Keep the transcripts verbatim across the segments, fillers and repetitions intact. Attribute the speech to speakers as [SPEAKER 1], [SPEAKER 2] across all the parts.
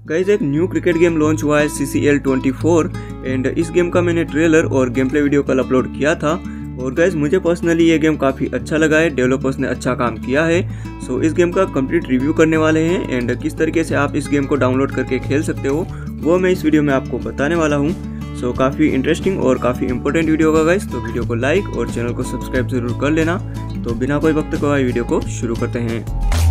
[SPEAKER 1] Guys एक new cricket game launch हुआ है C C L twenty four and इस गेम का मैंने ट्रेलर और गेम प्ले वीडियो कल अपलोड किया था। और गाइज मुझे पर्सनली ये गेम काफ़ी अच्छा लगा है, डेवलपर्स ने अच्छा काम किया है। सो इस गेम का कंप्लीट रिव्यू करने वाले हैं एंड किस तरीके से आप इस गेम को डाउनलोड करके खेल सकते हो वो मैं इस वीडियो में आपको बताने वाला हूँ। सो so, काफ़ी इंटरेस्टिंग और काफ़ी इंपॉर्टेंट वीडियो होगा गाइज, तो वीडियो को लाइक और चैनल को सब्सक्राइब जरूर कर लेना। तो बिना कोई वक्त गवाए वीडियो को शुरू करते हैं।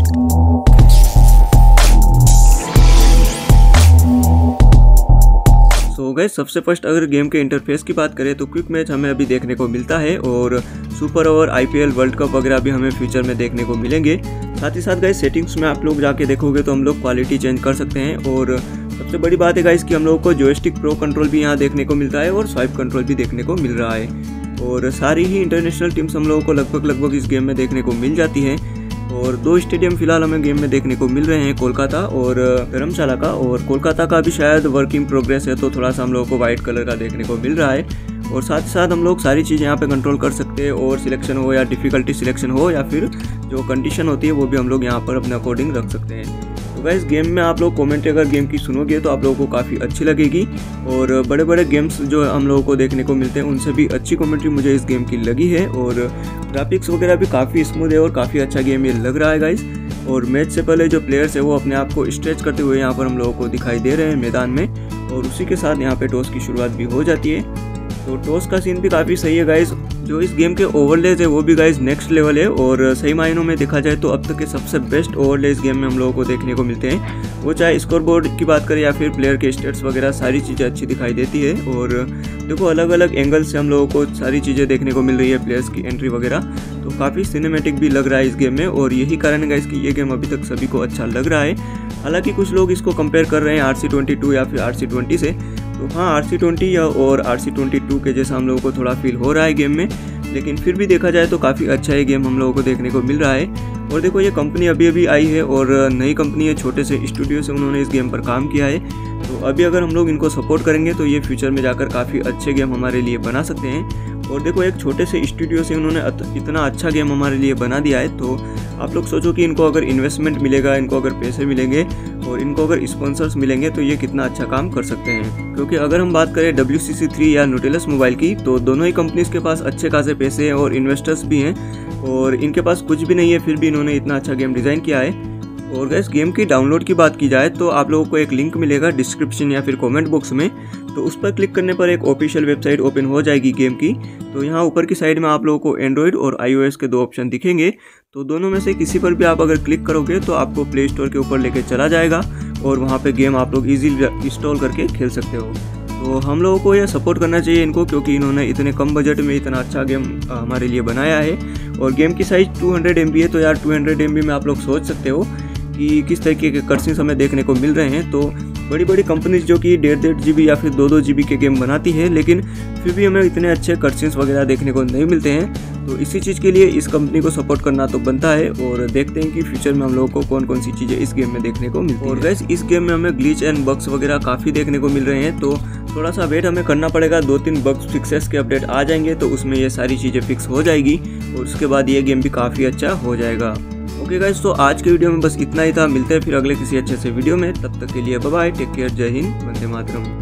[SPEAKER 1] सो गाइस सबसे फर्स्ट अगर गेम के इंटरफेस की बात करें तो क्विक मैच हमें अभी देखने को मिलता है और super over, I P L, world cup वगैरह भी हमें फ्यूचर में देखने को मिलेंगे। साथ ही साथ गाइस सेटिंग्स में आप लोग जाके देखोगे तो हम लोग क्वालिटी चेंज कर सकते हैं। और सबसे बड़ी बात है गाइस कि हम लोगों को जॉयस्टिक प्रो कंट्रोल भी यहाँ देखने को मिलता है और स्वाइप कंट्रोल भी देखने को मिल रहा है। और सारी ही इंटरनेशनल टीम्स हम लोगों को लगभग लगभग इस गेम में देखने को मिल जाती है। और दो स्टेडियम फिलहाल हमें गेम में देखने को मिल रहे हैं, कोलकाता और धर्मशाला का। और कोलकाता का भी शायद वर्क इन प्रोग्रेस है तो थोड़ा सा हम लोगों को वाइट कलर का देखने को मिल रहा है। और साथ ही साथ हम लोग सारी चीज़ें यहाँ पे कंट्रोल कर सकते हैं और सिलेक्शन हो या डिफ़िकल्टी सिलेक्शन हो या फिर जो कंडीशन होती है वो भी हम लोग यहाँ पर अपने अकॉर्डिंग रख सकते हैं। तो गाइस गेम में आप लोग कमेंट्री अगर गेम की सुनोगे तो आप लोगों को काफ़ी अच्छी लगेगी। और बड़े बड़े गेम्स जो हम लोगों को देखने को मिलते हैं उनसे भी अच्छी कमेंट्री मुझे इस गेम की लगी है। और ग्राफिक्स वगैरह भी काफ़ी स्मूथ है और काफ़ी अच्छा गेम ये लग रहा है गाइस। और मैच से पहले जो प्लेयर्स है वो अपने आप को स्ट्रेच करते हुए यहाँ पर हम लोगों को दिखाई दे रहे हैं मैदान में। और उसी के साथ यहाँ पे टॉस की शुरुआत भी हो जाती है। तो टॉस का सीन भी काफ़ी सही है गाइस। जो इस गेम के ओवरलेज है वो भी गाइस नेक्स्ट लेवल है। और सही मायनों में देखा जाए तो अब तक के सबसे बेस्ट ओवरलेज गेम में हम लोगों को देखने को मिलते हैं। वो चाहे स्कोर बोर्ड की बात करें या फिर प्लेयर के स्टेट्स वगैरह, सारी चीज़ें अच्छी दिखाई देती है। और देखो अलग अलग एंगल से हम लोगों को सारी चीज़ें देखने को मिल रही है, प्लेयर्स की एंट्री वगैरह, तो काफ़ी सिनेमैटिक भी लग रहा है इस गेम में। और यही कारण है गाइस कि ये गेम अभी तक सभी को अच्छा लग रहा है। हालांकि कुछ लोग इसको कंपेयर कर रहे हैं आर सी ट्वेंटी टू या फिर आर सी ट्वेंटी से। तो हाँ, आर सी ट्वेंटी या और आर सी ट्वेंटी टू के जैसा हम लोगों को थोड़ा फील हो रहा है गेम में, लेकिन फिर भी देखा जाए तो काफ़ी अच्छा ये गेम हम लोगों को देखने को मिल रहा है। और देखो ये कंपनी अभी अभी आई है और नई कंपनी है, छोटे से स्टूडियो से उन्होंने इस गेम पर काम किया है। तो अभी अगर हम लोग इनको सपोर्ट करेंगे तो ये फ्यूचर में जाकर काफ़ी अच्छे गेम हमारे लिए बना सकते हैं। और देखो एक छोटे से स्टूडियो से उन्होंने इतना अच्छा गेम हमारे लिए बना दिया है। तो आप लोग सोचो कि इनको अगर इन्वेस्टमेंट मिलेगा, इनको अगर पैसे मिलेंगे और इनको अगर स्पॉन्सर्स मिलेंगे तो ये कितना अच्छा काम कर सकते हैं। क्योंकि अगर हम बात करें डब्ल्यू सी सी थ्री या न्यूटेलस मोबाइल की तो दोनों ही कंपनीज के पास अच्छे खासे पैसे हैं और इन्वेस्टर्स भी हैं। और इनके पास कुछ भी नहीं है फिर भी इन्होंने इतना अच्छा गेम डिज़ाइन किया है। और गैस गेम की डाउनलोड की बात की जाए तो आप लोगों को एक लिंक मिलेगा डिस्क्रिप्शन या फिर कमेंट बॉक्स में। तो उस पर क्लिक करने पर एक ऑफिशियल वेबसाइट ओपन हो जाएगी गेम की। तो यहाँ ऊपर की साइड में आप लोगों को एंड्रॉइड और आई ओ एस के दो ऑप्शन दिखेंगे। तो दोनों में से किसी पर भी आप अगर क्लिक करोगे तो आपको प्ले स्टोर के ऊपर लेके चला जाएगा और वहाँ पे गेम आप लोग इजीली इंस्टॉल करके खेल सकते हो। तो हम लोगों को यह सपोर्ट करना चाहिए इनको, क्योंकि इन्होंने इतने कम बजट में इतना अच्छा गेम हमारे लिए बनाया है। और गेम की size two hundred M B है। तो यार टू हंड्रेड एम बी में आप लोग सोच सकते हो कि किस तरीके के कटसीन्स हमें देखने को मिल रहे हैं। तो बड़ी बड़ी कंपनीज जो कि डेढ़ डेढ़ जी बी या फिर दो दो जी बी के गेम बनाती है, लेकिन फिर भी हमें इतने अच्छे कटसीन्स वगैरह देखने को नहीं मिलते हैं। तो इसी चीज़ के लिए इस कंपनी को सपोर्ट करना तो बनता है। और देखते हैं कि फ्यूचर में हम लोगों को कौन कौन सी चीज़ें इस गेम में देखने को मिलती है। और गैस इस गेम में हमें ग्लिच एंड बग्स वगैरह काफ़ी देखने को मिल रहे हैं। तो थोड़ा सा वेट हमें करना पड़ेगा, दो तीन बग्स फिक्सेस के अपडेट आ जाएंगे तो उसमें ये सारी चीज़ें फिक्स हो जाएगी और उसके बाद ये गेम भी काफ़ी अच्छा हो जाएगा। ओके गाइस, तो आज के वीडियो में बस इतना ही था। मिलते हैं फिर अगले किसी अच्छे से वीडियो में, तब तक के लिए बाय बाय, टेक केयर, जय हिंद, वंदे मातरम।